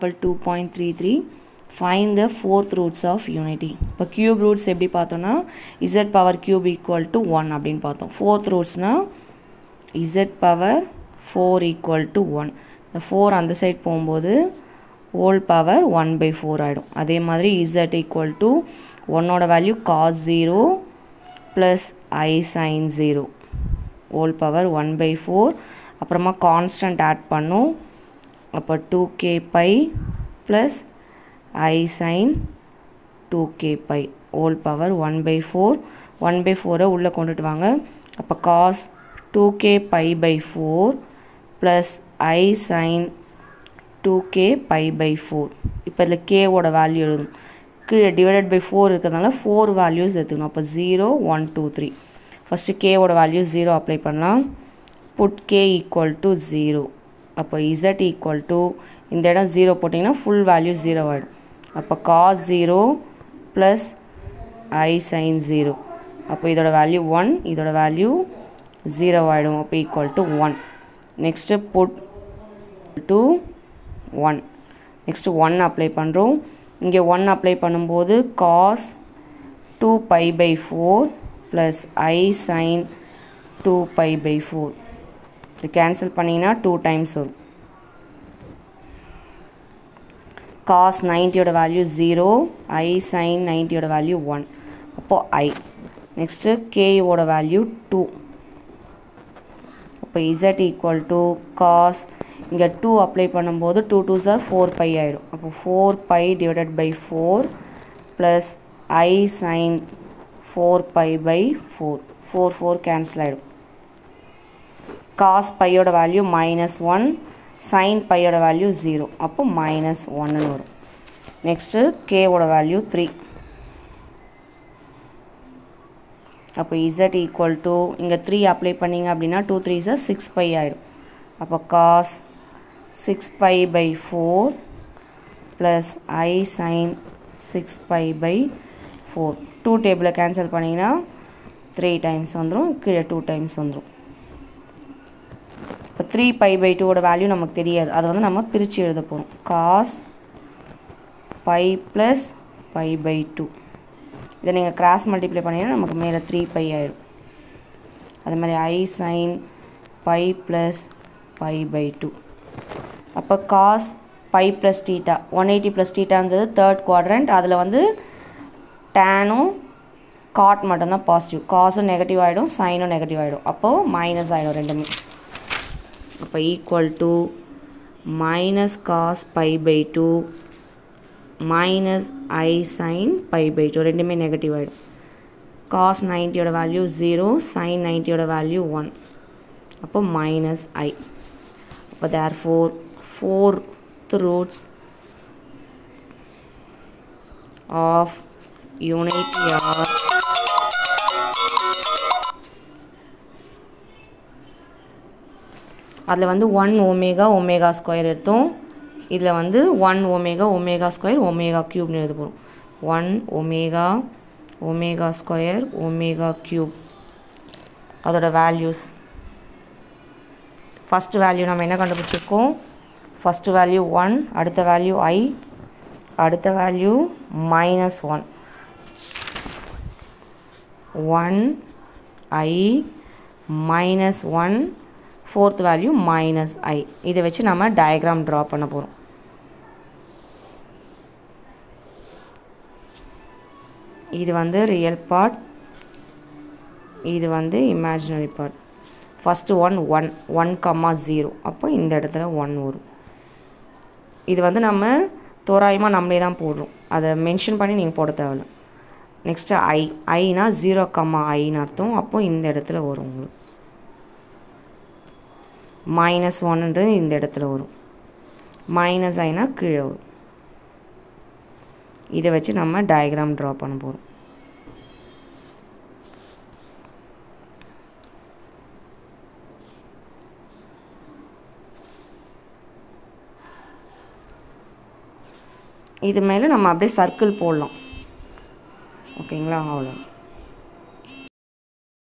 equal 2.33. Find the fourth roots of unity. இப்போ cube roots எப்படி பார்த்தோம்னா z power cube equal to 1 அப்படின்னு பார்த்தோம். Fourth rootsனா z power 4 equal to 1. இந்த 4 அந்த சைட் போகும்போது whole power 1 by 4 ஆகிடும். அதே மாதிரி z equal to 1ஓட value cos 0 plus I sin 0 whole power 1 by 4. அப்புறமா கான்ஸ்டன்ட் ஆட் பண்ணும். அப்போ 2k pi plus I sin 2k pi whole power 1 by 4. 1 by 4 உள்ளே கொண்டுட்டு வாங்க. அப்போ cos 2k pi by 4 plus I sin 2k pi by 4. இப்போ இதில் k ஓட வேல்யூ எழுதும். divided by 4 இருக்கிறதுனால 4 வேல்யூஸ் எடுத்துக்கணும். அப்போ 0 1 2 3. ஃபஸ்ட்டு k ஓட வேல்யூ 0 அப்ளை பண்ணலாம். put k equal to 0. அப்போ z equal to இந்த இடம் 0 போட்டிங்கன்னா ஃபுல் வேல்யூ 0 ஆகிடும். அப்போ cos 0 plus I sin 0. அப்போ இதோட வேல்யூ 1, இதோட வேல்யூ 0 ஆகிடும். அப்போ equal to 1. Next put to 1. Next 1 apply பண்ணுறோம். இங்கே 1 அப்ளை பண்ணும்போது cos 2 pi by 4 plus I sin 2 pi by 4. இது கேன்சல் பண்ணிங்கன்னா 2 டைம்ஸ் வரும். cos 90 ஓட வேல்யூ 0, I sin 90 ஓட வேல்யூ 1. அப்போது I. நெக்ஸ்ட்டு k ஓட வேல்யூ 2. அப்போ z equal to cos இங்கே 2 அப்ளை பண்ணும்போது 2 2s are 4 pi ஆகிடும். அப்போ 4 pi divided by 4 plus I sin 4 pi by 4. 4 4 cancel ஆகிடும். cos pi ஓட வேல்யூ -1, sin pi ஓட வேல்யூ 0. அப்போ -1 வரும். நெக்ஸ்ட்டு k ஓட வேல்யூ 3. அப்போ z equal to இங்கே 3 அப்ளை பண்ணிங்க அப்படின்னா 2 3s are 6 pi ஆகிடும். அப்போ cos 6 pi by 4 plus I sin 6 pi by 4. 2 டேபிளை கேன்சல் பண்ணிங்கன்னா 3 டைம்ஸ் வந்துடும். கீழே 2 டைம்ஸ் வந்துடும். இப்போ 3 pi by 2 ஓட வேல்யூ நமக்கு தெரியாது. அதை வந்து நம்ம பிரித்து எழுத போகிறோம். cos pi plus pi by 2. இதை நீங்கள் கிராஸ் மல்டிப்ளை பண்ணிங்கன்னா நமக்கு மேலே 3 pi ஆகிடும். அது மாதிரி I sin pi plus pi by 2. அப்போ cos pi plus theta 180 plus thetaங்கிறது தேர்ட் குவாட்ரண்ட். அதில் வந்து டேனும் காட் மட்டும்தான் பாசிட்டிவ். காஸும் நெகட்டிவ் ஆகிடும், சைனும் நெகட்டிவ் ஆகிடும். அப்போது மைனஸ் ஆகிடும் ரெண்டுமே. அப்போ equal to minus cos pi by 2 minus I sin pi by 2 ரெண்டுமே நெகட்டிவ் ஆகிடும். cos 90 ஓட வேல்யூ 0, sin 90 ஓட வேல்யூ 1. அப்போ minus I. அப்போ therefore 4th roots of unity are அதில் வந்து 1 ஒமேகா ஒமேகா ஸ்கொயர் எடுத்தோம். இதில் வந்து 1 ஒமேகா ஒமேகா ஸ்கொயர் ஒமேகா க்யூப்னு எழுத போகிறோம். 1 omega omega square omega cube. அதோட வேல்யூஸ் ஃபஸ்ட்டு வேல்யூ நம்ம என்ன கண்டுபிடிச்சிருக்கோம்? ஃபஸ்ட்டு வேல்யூ 1, அடுத்த வேல்யூ I, அடுத்த value -1. 1 I -1, fourth value -I. இதை வச்சு நம்ம டயக்ராம் ட்ரா பண்ண போகிறோம். இது வந்து ரியல் பார்ட், இது வந்து இமேஜினரி பார்ட். ஃபஸ்ட்டு 1 1,0. அப்போ இந்த இடத்துல 1 வரும். இது வந்து நம்ம தோராயமாக நம்மளே தான் போடுறோம். அதை மென்ஷன் பண்ணி நீங்கள் போட தேவையில்ல. நெக்ஸ்ட்டு ஐனா 0,iன்னு அர்த்தம். அப்போது இந்த இடத்துல வரும் உங்களுக்கு. -1ன்றது இந்த இடத்துல வரும். -iனா கீழே வரும். இதை வச்சு நம்ம டயக்ராம் ட்ரா பண்ண போகிறோம். இது மேலே நம்ம அப்படியே சர்க்கிள் போடலாம். ஓகேங்களா? அவ்வளோ.